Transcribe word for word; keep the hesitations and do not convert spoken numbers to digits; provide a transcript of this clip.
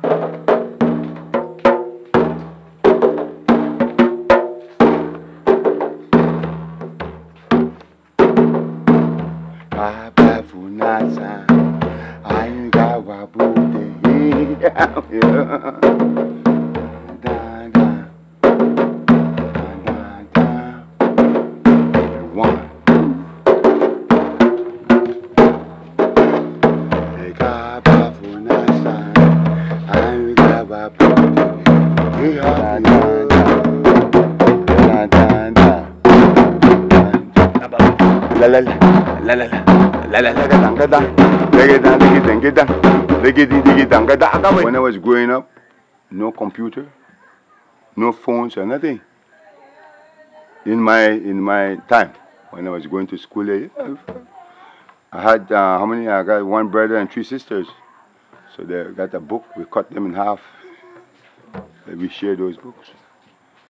Abafunasa, ainga wabude, da da, da da, one. Abafunasa, ainga wabude, da da, da da. La la la la la la la la la. When I was growing up, no computer, no phones or nothing. In my in my time, when I was going to school, I had uh, how many? I got one brother and three sisters. So they got a book. We cut them in half. And we share those books.